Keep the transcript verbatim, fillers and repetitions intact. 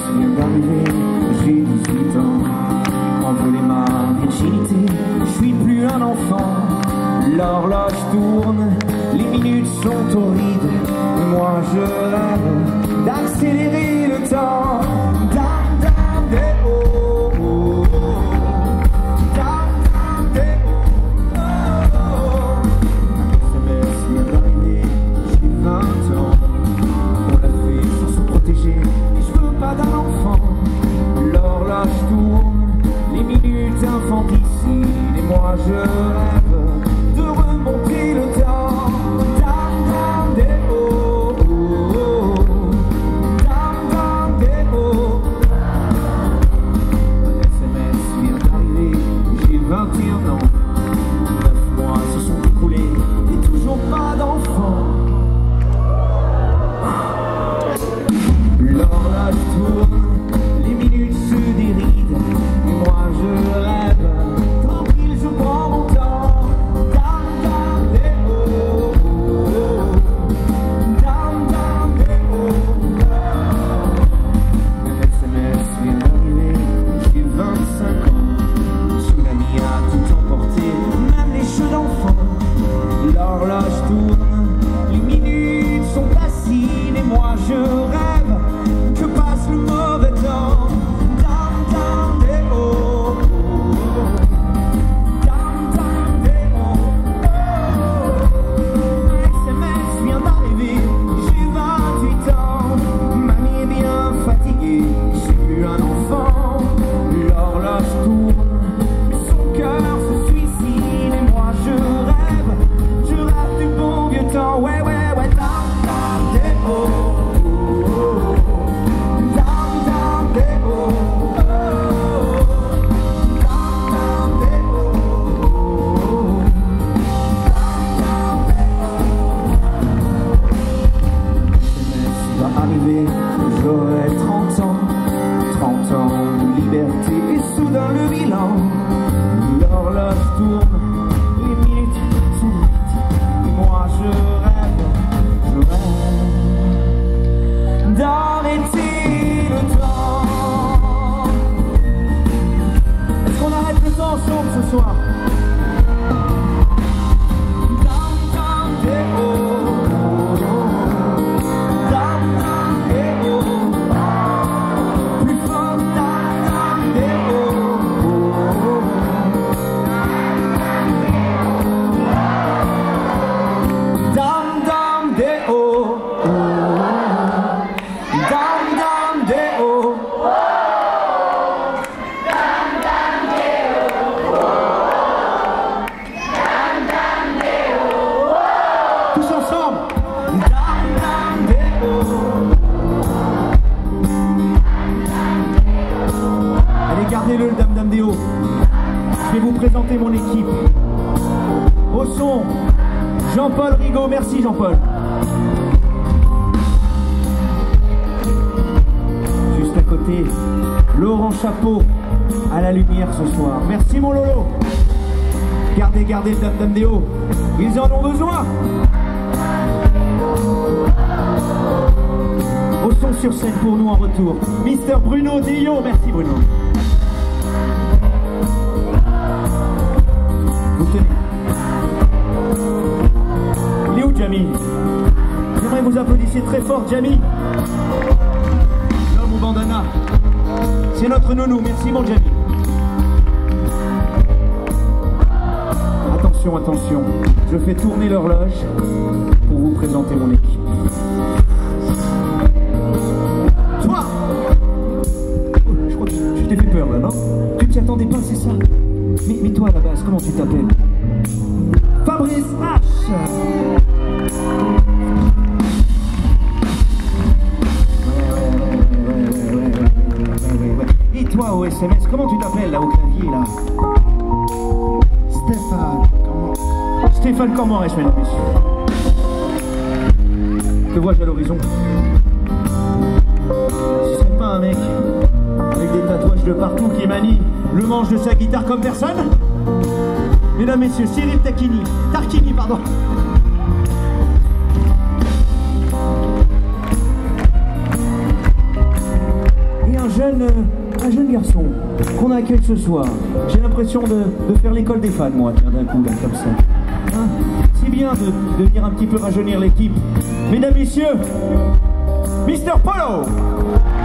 vient d'arriver, j'ai dix-huit ans. Envolé ma virginité, je suis plus un enfant. L'horloge tourne, les minutes sont horribles. Et moi je rêve d'accélérer le temps. Dam, dam, des oh, oh, oh. Dam, dam, des oh, oh, oh. Un S M S vient d'arriver, j'ai vingt ans. On l'a fait sans se protéger, et je veux pas d'un enfant. L'horloge tourne, les minutes infanticides. Et moi je rêve de remonter le temps. Dam, dam, des oh, oh, oh. Dam, dam, des oh. Un S M S vient d'arriver, j'ai vingt et un ans. Neuf mois se sont écoulés et toujours pas d'enfant. L'horloge tourne, les minutes se dérident. Et moi je rêve, tranquille je prends mon temps. Dam, dam, des oh, oh, oh. Dam, dam, des oh. Un S M S vient d'arriver, j'ai vingt-cinq ans. Tsunami a tout emporté, même les cheveux d'enfant. L'horloge tourne, les minutes sont acides. Et moi je rêve que passe le mauvais temps. Dam, dam, des oh, oh, oh. Dam, dam, des oh, oh. Un S M S vient d'arriver, j'ai vingt-huit ans. Mamie est bien fatiguée, j'ai plus un enfant. L'horloge tourne, mais son cœur se suicide. Et moi je rêve, je rêve du bon vieux temps. Ouais, ouais, ouais. Dam, dam, des oh, oh, oh. Dam, dam, des oh, oh, oh. Dam, dam, des oh, oh, oh. Dam, dam, des oh. S M S va arriver, j'aurai trente ans. Trente ans de liberté et soudain le bilan. L'horloge tourne, les minutes sont vite. Et moi je rêve, je rêve d'arrêter le temps. Est-ce qu'on arrête le temps ensemble ce soir? Dam, dam, des oh, oh, oh. Dam, dam, des oh, oh. Plus fort, dam, dam, des oh, oh, oh. Dam, dam, des oh, oh, oh. Dam, dam, des oh. Tous ensemble. Dam, dam, des oh. Allez, gardez-le, le dam, dam, des oh. Je vais vous présenter mon équipe. Au son, Jean-Paul Rigaud. Merci Jean-Paul. Juste à côté, Laurent Chapeau à la lumière ce soir. Merci mon Lolo. Gardez, gardez le dam, dam, des oh. Ils en ont besoin. Au son sur scène pour nous en retour, Mister Bruno Dio. Merci Bruno. Vous tenez. Il est où Jamie? J'aimerais vous applaudissiez très fort Jamie. L'homme au bandana. C'est notre nounou. Merci mon Jamie. Attention, attention. Je fais tourner l'horloge pour vous présenter mon équipe. Toi! Oh, je crois que je t'ai fait peur là, non? Tu t'y attendais pas, c'est ça? Mais, mais toi à la base, comment tu t'appelles? Fabrice H. Et toi au S M S, comment tu t'appelles là au clavier là? Stéphane Cormorès. Stéphane Cormorès, mesdames et messieurs. Te vois-je à l'horizon? Ce serait pas un mec avec des tatouages de partout qui manie le manche de sa guitare comme personne? Mesdames, messieurs, Cyril Tacchini, Tarquini, pardon. Et un jeune, euh, un jeune garçon qu'on accueille ce soir. J'ai l'impression de, de faire l'école des fans, moi, tiens, d'un coup, là, comme ça. Hein, c'est bien de, de venir un petit peu rajeunir l'équipe. Mesdames, messieurs, Mister Polo.